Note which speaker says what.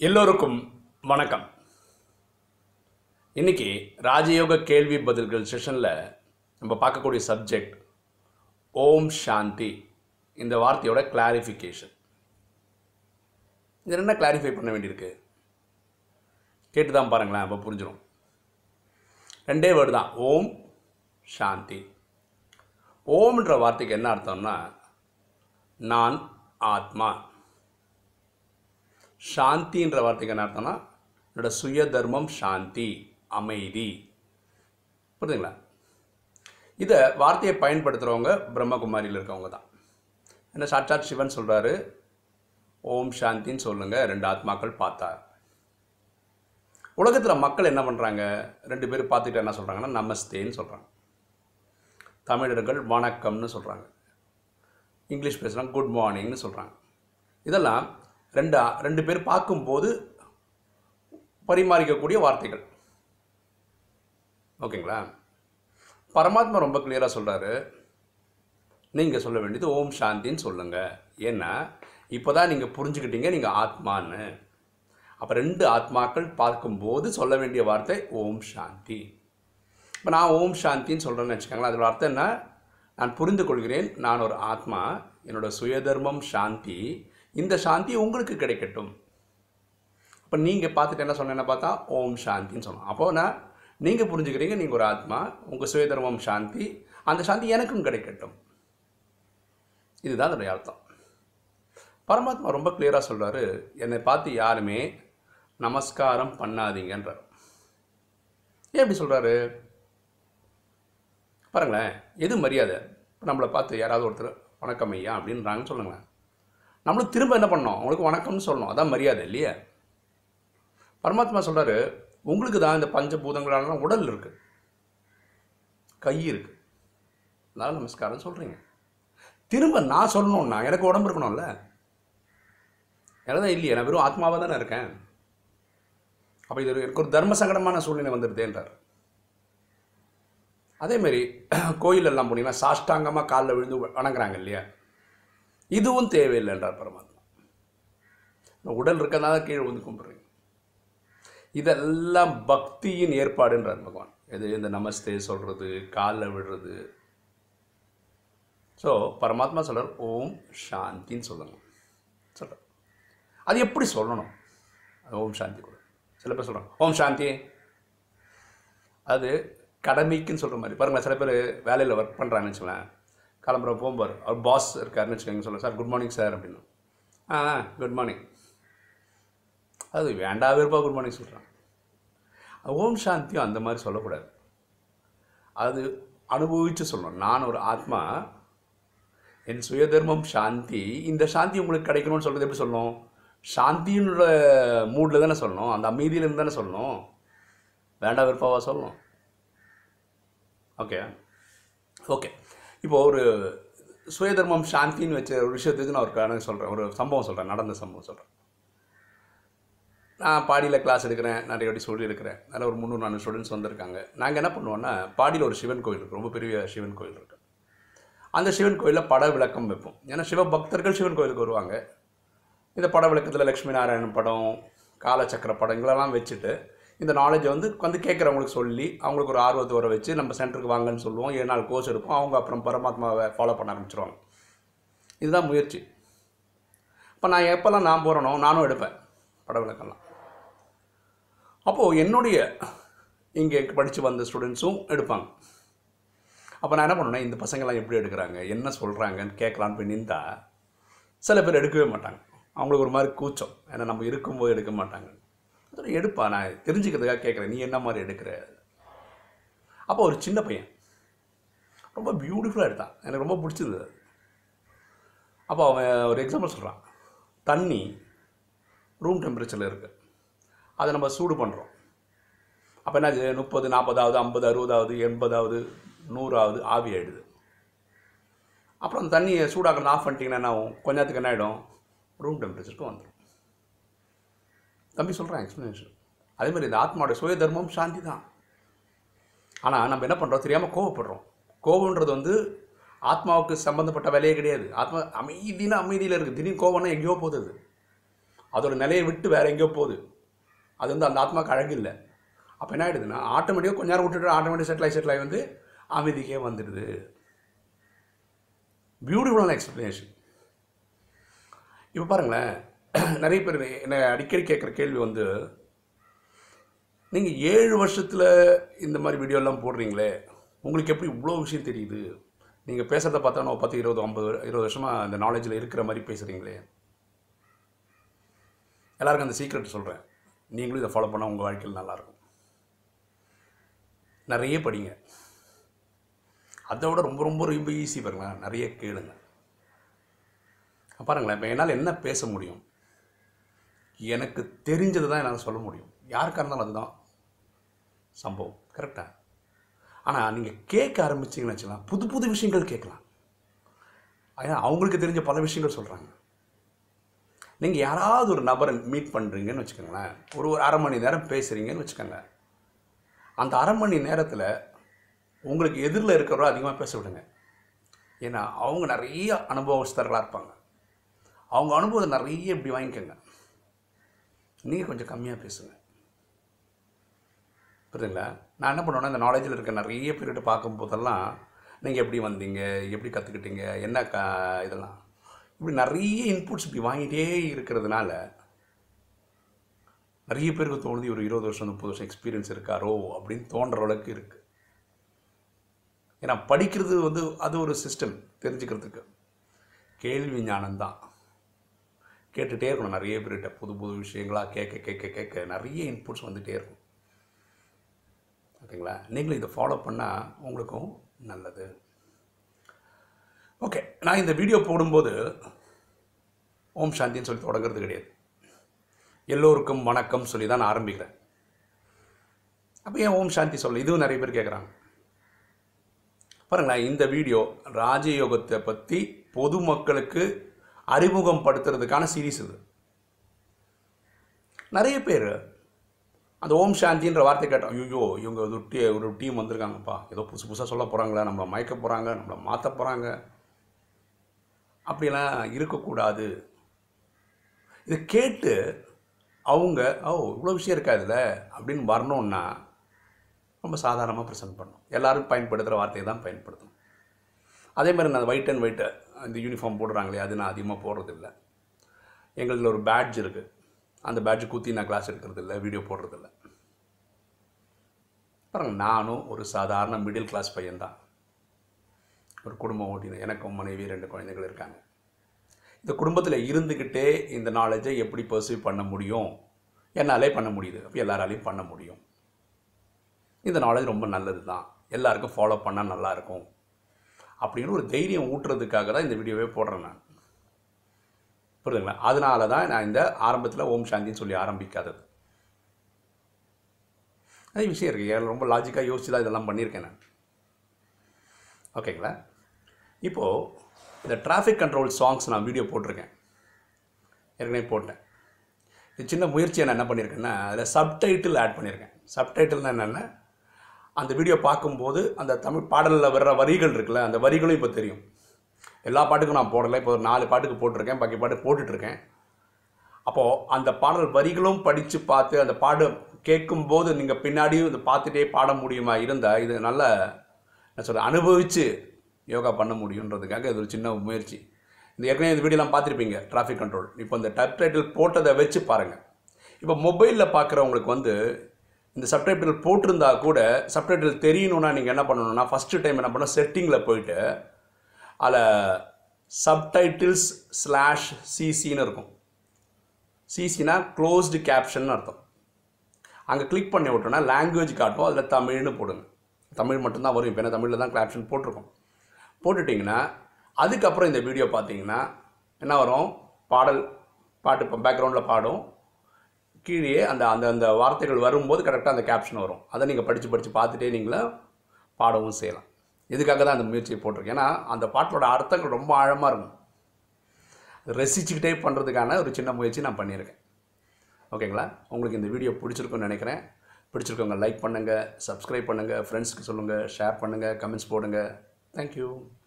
Speaker 1: எல்லோருக்கும் வணக்கம். இன்னைக்கு ராஜயோக கேள்வி பதில்கள் செஷனில் நம்ம பார்க்கக்கூடிய சப்ஜெக்ட் ஓம் சாந்தி. இந்த வார்த்தையோட கிளாரிஃபிகேஷன். இது என்ன கிளாரிஃபை பண்ண வேண்டியிருக்கு கேட்டு தான் பாருங்களேன், அப்போ புரிஞ்சிடும். ரெண்டே வேர்டு தான், ஓம் சாந்தி. ஓம்ன்ற வார்த்தைக்கு என்ன அர்த்தம்னா நான் ஆத்மா. சாந்தின்ற வார்த்தைக்கு என்ன அர்த்தம்னா என்னோட சுய தர்மம் சாந்தி, அமைதி. புரியுதுங்களா? இதை வார்த்தையை பயன்படுத்துகிறவங்க பிரம்மகுமாரியில் இருக்கவங்க தான். என்ன சாட்சாத் சிவன் சொல்கிறாரு, ஓம் சாந்தின்னு சொல்லுங்கள், ரெண்டு ஆத்மாக்கள் பார்த்தா. உலகத்தில் மக்கள் என்ன பண்ணுறாங்க, ரெண்டு பேர் பார்த்துட்டு என்ன சொல்கிறாங்கன்னா நமஸ்தேன்னு சொல்கிறாங்க. தமிழர்கள் வணக்கம்னு சொல்கிறாங்க. இங்கிலீஷ் பேசுகிறாங்க குட் மார்னிங்னு சொல்கிறாங்க. இதெல்லாம் ரெண்டு பேர் பார்க்கும்போது பரிமாறிக்கக்கூடிய வார்த்தைகள். ஓகேங்களா? பரமாத்மா ரொம்ப கிளியராக சொல்கிறாரு, நீங்கள் சொல்ல வேண்டியது ஓம் சாந்தின்னு சொல்லுங்கள். ஏன்னா இப்போ தான் நீங்கள் புரிஞ்சுக்கிட்டீங்க நீங்கள் ஆத்மான்னு. அப்போ ரெண்டு ஆத்மாக்கள் பார்க்கும்போது சொல்ல வேண்டிய வார்த்தை ஓம் சாந்தி. இப்போ நான் ஓம் சாந்தின்னு சொல்கிறேன்னு வச்சுக்கோங்களேன். அதோட அர்த்தம் என்ன? நான் புரிந்து கொள்கிறேன், நான் ஒரு ஆத்மா, என்னோடய சுயதர்மம் சாந்தி, இந்த சாந்தி உங்களுக்கு கிடைக்கட்டும். அப்போ நீங்கள் பார்த்துட்டு என்ன சொன்னேன்னு பார்த்தா ஓம் சாந்தின்னு சொன்னோம். அப்போது நீங்கள் புரிஞ்சுக்கிறீங்க நீங்கள் ஒரு ஆத்மா, உங்கள் சுயதர்மம் சாந்தி, அந்த சாந்தி எனக்கும் கிடைக்கட்டும். இதுதான் அதனுடைய அர்த்தம். பரமாத்மா ரொம்ப கிளியராக சொல்கிறாரு, என்னை பார்த்து யாருமே நமஸ்காரம் பண்ணாதீங்கன்றார். ஏன் எப்படி சொல்கிறாரு பாருங்களேன். எது மரியாதை? நம்மளை பார்த்து யாராவது ஒருத்தர் வணக்கம் ஐயா அப்படின்றாங்கன்னு சொல்லுங்களேன். நம்மளும் திரும்ப என்ன பண்ணோம், அவங்களுக்கு வணக்கம்னு சொல்லணும். அதான் மரியாதை இல்லையா? பரமாத்மா சொல்கிறாரு, உங்களுக்கு தான் இந்த பஞ்சபூதங்களான உடல் இருக்குது, கை இருக்குது, அதனால் நமஸ்காரம் சொல்கிறீங்க. திரும்ப நான் சொல்லணும்னா எனக்கு உடம்பு இருக்கணும்ல. எனதான் இல்லையே, நான் வெறும் ஆத்மாவாக தானே இருக்கேன். அப்போ இது எனக்கு ஒரு தர்ம சங்கடமான சூழ்நிலை வந்துடுதேன்றார். அதேமாரி கோயிலெல்லாம் போனீங்கன்னா சாஷ்டாங்கமாக காலில் விழுந்து வணங்குறாங்க இல்லையா? இதுவும் தேவையில்லைன்றார் பரமாத்மா. உடல் இருக்கிறதுனால கீழே வந்து கும்பிட்றீங்க. இதெல்லாம் பக்தியின் ஏற்பாடுன்றார் பகவான். எது இந்த நமஸ்தே சொல்கிறது, காலில் விடுறது. ஸோ பரமாத்மா சொல்கிறார் ஓம் சாந்தின்னு சொல்லணும் சொல்கிறார். அது எப்படி சொல்லணும்? ஓம் சாந்தி கூட சில பேர் சொல்கிறாங்க ஓம் சாந்தி, அது கடமைக்குன்னு சொல்கிற மாதிரி. பாருங்களேன், சில பேர் வேலையில் ஒர்க் பண்ணுறாங்கன்னு வச்சுக்கலாம், கிளம்புற போகும்போது அவர் பாஸ் இருக்காருன்னு வச்சுக்கோங்க, சொல்லுங்கள் சார் குட் மார்னிங் சார் அப்படின்னு. Good morning. அது வேண்டாம் விருப்பா குட் மார்னிங் சொல்கிறாங்க. ஓம் சாந்தியும் அந்த மாதிரி சொல்லக்கூடாது. அது அனுபவித்து சொல்லணும். நான் ஒரு ஆத்மா, என் சுயதர்மம் சாந்தி, இந்த சாந்தி உங்களுக்கு கிடைக்கணும்னு சொல்கிறது எப்படி சொல்லணும்? சாந்தியோட மூடில் தானே சொல்லணும், அந்த அமைதியிலேருந்து தானே சொல்லணும். வேண்டாம் விருப்பாவாக சொல்லணும். ஓகே. இப்போது ஒரு சுயதர்மம் சாந்தின்னு வச்ச ஒரு விஷயத்துக்கு நான் ஒரு காரணம் சொல்கிறேன், ஒரு சம்பவம் சொல்கிறேன், நடந்த சம்பவம் சொல்கிறேன். நான் பாடியில் கிளாஸ் எடுக்கிறேன், நிறைய வாட்டி சொல்லியிருக்கிறேன். அதில் ஒரு 300-400 ஸ்டூடெண்ட்ஸ் வந்திருக்காங்க. நாங்கள் என்ன பண்ணுவோன்னா, பாடியில் ஒரு சிவன் கோயில் இருக்குது, ரொம்ப பெரிய சிவன் கோயில் இருக்குது. அந்த சிவன் கோயிலில் பட விளக்கம் வைப்போம். ஏன்னா சிவ பக்தர்கள் சிவன் கோயிலுக்கு வருவாங்க. இந்த பட விளக்கத்தில் லக்ஷ்மி நாராயணன் படம், காலச்சக்கர படங்களெல்லாம் வச்சுட்டு இந்த நாலேஜை வந்து கேட்குறவங்களுக்கு சொல்லி அவங்களுக்கு ஒரு ஆர்வத்தை வர வச்சு நம்ம சென்டருக்கு வாங்கன்னு சொல்லுவோம். 7 நாள் கோர்ஸ் எடுப்போம். அவங்க அப்புறம் பரமாத்மாவை ஃபாலோ பண்ண ஆரம்பிச்சிருவாங்க. இதுதான் முயற்சி. இப்போ நான் எப்போல்லாம் நான் போகிறேனோ நானும் எடுப்பேன் பட விளக்கம்லாம். அப்போது என்னுடைய இங்கே படித்து வந்த ஸ்டூடெண்ட்ஸும் எடுப்பாங்க. அப்போ நான் என்ன பண்ணுவேன்னா, இந்த பசங்கள்லாம் எப்படி எடுக்கிறாங்க, என்ன சொல்கிறாங்கன்னு கேட்கலான்னு போய் நின்றா சில பேர் எடுக்கவே மாட்டாங்க. அவங்களுக்கு ஒரு மாதிரி கூச்சம், ஏன்னா நம்ம இருக்கும்போது எடுக்க மாட்டாங்க. அதில் எடுப்பா, நான் தெரிஞ்சுக்கிறதுக்காக கேட்குறேன், நீ என்ன மாதிரி எடுக்கிற. அப்போ ஒரு சின்ன பையன் ரொம்ப பியூட்டிஃபுல்லாக எடுத்தான், எனக்கு ரொம்ப பிடிச்சிருந்தது. அப்போ அவன் ஒரு எக்ஸாம்பிள் சொல்கிறான். தண்ணி ரூம் டெம்பரேச்சரில் இருக்குது, அதை நம்ம சூடு பண்ணுறோம். அப்போ என்ன 30, 40, 50, 60, 80, 100 ஆவி ஆகிடுது. அப்புறம் அந்த தண்ணியை சூடாகிறது ஆஃப் பண்ணிட்டீங்கன்னா என்ன ஆகும்? கொஞ்ச நேரத்துக்கு என்ன ஆகிடும்? ரூம் டெம்பரேச்சருக்கு வந்துடும். தம்பி சொல்கிறேன் எக்ஸ்ப்ளனேஷன். அதேமாதிரி இந்த ஆத்மாவோட சுய தர்மம் சாந்தி தான். ஆனால் நம்ம என்ன பண்ணுறோம், தெரியாமல் கோவப்படுறோம். கோவன்றது வந்து ஆத்மாவுக்கு சம்மந்தப்பட்ட வேலையே கிடையாது. ஆத்மா அமைதியில் இருக்குது. திடீர்னு கோவம்னா எங்கேயோ போகுது. அதோட நிலையை விட்டு வேறு எங்கேயோ போகுது. அது வந்து அந்த ஆத்மாவுக்கு அழகு இல்லை. அப்போ என்ன ஆகிடுதுன்னா ஆட்டோமேட்டிக்காக கொஞ்ச நேரம் விட்டுட்டு ஆட்டோமேட்டிக் செட்டில் ஆகி வந்து அமைதிக்கே வந்துடுது. பியூட்டிஃபுல்லான எக்ஸ்பிளனேஷன். இப்போ பாருங்களேன், நிறைய பேர் என்னை அடிக்கடி கேட்குற கேள்வி வந்து, நீங்கள் 7 வருஷத்தில் இந்த மாதிரி வீடியோலாம் போடுறீங்களே, உங்களுக்கு எப்படி இவ்வளோ விஷயம் தெரியுது? நீங்கள் பேசுகிறத பார்த்தா நான் 10, 20, 50, 20 வருஷமாக அந்த நாலேஜில் இருக்கிற மாதிரி பேசுகிறீங்களே. எல்லாருக்கும் அந்த சீக்ரெட் சொல்கிறேன். நீங்களும் இதை ஃபாலோ பண்ணால் உங்கள் வாழ்க்கையில் நல்லாயிருக்கும். நிறைய படிங்க. அதை விட ரொம்ப ரொம்ப ரொம்ப ஈஸி பாருங்களேன், நிறைய கேளுங்க. பாருங்களேன், இப்போ என்னால் என்ன பேச முடியும்? எனக்கு தெரிஞ்சது தான் என்னால் சொல்ல முடியும். யாருக்காக இருந்தாலும் அதுதான் சம்பவம். கரெக்டாக? ஆனால் நீங்கள் கேட்க ஆரம்பிச்சிங்கன்னு வச்சுக்கலாம், புது புது விஷயங்கள் கேட்கலாம். ஏன்னா அவங்களுக்கு தெரிஞ்ச பல விஷயங்கள் சொல்கிறாங்க. நீங்கள் யாராவது ஒரு நபரை மீட் பண்ணுறீங்கன்னு வச்சுக்கோங்களேன், ஒரு 1/2 மணி நேரம் பேசுகிறீங்கன்னு வச்சுக்கோங்க. அந்த 1/2 மணி நேரத்தில் உங்களுக்கு எதிரில் இருக்கிறவரோ அதிகமாக பேச விடுங்க. ஏன்னா அவங்க நிறைய அனுபவஸ்தர்களாக இருப்பாங்க. அவங்க அனுபவத்தை நிறைய இப்படி வாங்கிக்கோங்க. நீங்கள் கொஞ்சம் கம்மியாக பேசுங்க. புரியுதுங்களா? நான் என்ன பண்ணுவேன்னா, இந்த நாலேஜில் இருக்க நிறைய பேர்கிட்ட பார்க்கும்போதெல்லாம், நீங்கள் எப்படி வந்தீங்க, எப்படி கற்றுக்கிட்டீங்க, என்ன இதெல்லாம் இப்படி நிறைய இன்புட்ஸ் இப்படி வாங்கிட்டே இருக்கிறதுனால நிறைய பேருக்கு தோணுது ஒரு 20 வருஷம் 30 வருஷம் எக்ஸ்பீரியன்ஸ் இருக்காரோ அப்படின்னு தோன்ற அளவுக்கு இருக்குது. ஏன்னா படிக்கிறது வந்து அது ஒரு சிஸ்டம் தெரிஞ்சுக்கிறதுக்கு. கேள்வி ஞானம்தான். கேட்டுகிட்டே இருக்கணும். நிறைய பேர்கிட்ட புது புது விஷயங்களாக கேட்க கேட்க கேட்க நிறைய இன்புட்ஸ் வந்துகிட்டே இருக்கும். ஓகேங்களா? நீங்களும் இதை ஃபாலோ பண்ணால் உங்களுக்கும் நல்லது. ஓகே, நான் இந்த வீடியோ போடும்போது ஓம் சாந்தின்னு சொல்லி தொடங்குறது கிடையாது. எல்லோருக்கும் வணக்கம் சொல்லி தான் நான் ஆரம்பிக்கிறேன். அப்போ ஏன் ஓம் சாந்தி சொல்ல? இதுவும் நிறைய பேர் கேட்குறாங்க. பாருங்களேன், இந்த வீடியோ ராஜயோகத்தை பற்றி பொதுமக்களுக்கு அறிமுகம் படுத்துறதுக்கான சீரீஸ் இது. நிறைய பேர் அந்த ஓம் சாந்தின்ற வார்த்தை கேட்டோம், ஐயோ இவங்க ஒரு டீம் வந்திருக்காங்கப்பா, ஏதோ புதுசு புதுசாக சொல்ல போகிறாங்களா, நம்மளை மயக்க போகிறாங்க, நம்மளை மாற்ற போகிறாங்க, அப்படிலாம் இருக்கக்கூடாது. இதை கேட்டு அவங்க இவ்வளோ விஷயம் இருக்கா இதில் அப்படின்னு வரணுன்னா ரொம்ப சாதாரணமாக ப்ரெசென்ட் பண்ணணும். எல்லோரும் பயன்படுத்துகிற வார்த்தையை தான் பயன்படுத்தணும். அதே மாதிரி நான் ஒயிட் அண்ட் ஒயிட்டு இந்த யூனிஃபார்ம் போடுறாங்களே, அது நான் அதிகமாக போடுறதில்ல. எங்களில் ஒரு பேட்ஜ் இருக்குது. அந்த பேட்ஜ் குத்தி நான் கிளாஸ் எடுக்கிறதில்ல, வீடியோ போடுறதில்ல. பாருங்க, நானும் ஒரு சாதாரண மிடில் கிளாஸ் பையன்தான். ஒரு குடும்பம் ஓட்டினேன். எனக்கும் மனைவி 2 குழந்தைகள் இருக்காங்க. இந்த குடும்பத்தில் இருந்துக்கிட்டே இந்த நாலேஜை எப்படி பர்சீவ் பண்ண முடியும்? என்னாலே பண்ண முடியுது, அப்போ எல்லாராலையும் பண்ண முடியும். இந்த நாலேஜ் ரொம்ப நல்லது தான், எல்லாருக்கும் ஃபாலோ பண்ணால் நல்லாயிருக்கும் அப்படின்னு ஒரு தைரியம் ஊட்டுறதுக்காக தான் இந்த வீடியோவே போடுறேன் நான். புரியுதுங்களா? அதனால தான் நான் இந்த ஆரம்பத்தில் ஓம் சாந்தின்னு சொல்லி ஆரம்பிக்காதது. அதே விஷயம் இருக்குது. ரொம்ப லாஜிக்காக யோசிச்சு தான் இதெல்லாம் பண்ணியிருக்கேன் நான். ஓகேங்களா? இப்போது இந்த டிராஃபிக் கண்ட்ரோல் சாங்ஸ் நான் வீடியோ போட்டிருக்கேன், ஏற்கனவே போட்டேன். இது சின்ன முயற்சியை நான் என்ன பண்ணியிருக்கேன்னா, அதில் சப்டைட்டில் ஆட் பண்ணியிருக்கேன். சப்டைட்டில்னால் என்னென்னா, அந்த வீடியோ பார்க்கும்போது அந்த தமிழ் பாடலில் வர்ற வரிகள் இருக்குல்ல, அந்த வரிகளும் இப்போ தெரியும். எல்லா பாட்டுக்கும் நான் போடலை, இப்போ ஒரு 4 பாட்டுக்கு போட்டிருக்கேன், பாக்கி பாட்டு போட்டுட்ருக்கேன். அப்போது அந்த பாடல் வரிகளும் படித்து பார்த்து அந்த பாடு கேட்கும்போது நீங்கள் பின்னாடியும் இதை பார்த்துட்டே பாட முடியுமா இருந்தால், இது நல்ல என்ன சொல்ல அனுபவித்து யோகா பண்ண முடியுன்றதுக்காக இது ஒரு சின்ன முயற்சி. இந்த ஏற்கனவே இந்த வீடியோலாம் பார்த்துருப்பீங்க, டிராஃபிக் கண்ட்ரோல். இப்போ இந்த சப்டைட்டில் போட்டதை வச்சு பாருங்கள். இப்போ மொபைலில் பார்க்குறவங்களுக்கு வந்து இந்த சப்டைட்டில் போட்டிருந்தா கூட சப்டைட்டில் தெரியணுன்னா நீங்கள் என்ன பண்ணணும்னா, ஃபஸ்ட்டு டைம் என்ன பண்ணணும், செட்டிங்கில் போயிட்டு அதில் subtitles/cc இருக்கும். சிசினா க்ளோஸ்டு கேப்ஷன் அர்த்தம். அங்கே கிளிக் பண்ணி விட்டோன்னா லாங்குவேஜ் காட்டும், அதில் தமிழ்னு போடுங்க. தமிழ் மட்டும்தான் வரும். இப்போ என்ன தமிழில் தான் கேப்ஷன் போட்டிருக்கோம். போட்டுட்டிங்கன்னா அதுக்கப்புறம் இந்த வீடியோ பார்த்தீங்கன்னா என்ன வரும், பாட்டு இப்போ பேக்ரவுண்டில் பாடும், கீழே அந்த அந்த அந்த வார்த்தைகள் வரும்போது கரெக்டாக அந்த கேப்ஷன் வரும். அதை நீங்கள் படித்து பார்த்துட்டே நீங்களே பாடவும் செய்யலாம். இதுக்காக தான் அந்த முயற்சியை போட்டிருக்கேன். ஏன்னா அந்த பாட்டோட அர்த்தங்கள் ரொம்ப ஆழமாக இருக்கும். ரசிச்சுக்கிட்டே பண்ணுறதுக்கான ஒரு சின்ன முயற்சி நான் பண்ணியிருக்கேன். ஓகேங்களா? உங்களுக்கு இந்த வீடியோ பிடிச்சிருக்குன்னு நினைக்கிறேன். பிடிச்சிருக்கவங்க லைக் பண்ணுங்கள், சப்ஸ்கிரைப் பண்ணுங்கள், ஃப்ரெண்ட்ஸ்க்கு சொல்லுங்கள், ஷேர் பண்ணுங்கள், கமெண்ட்ஸ் போடுங்க. தேங்க்யூ.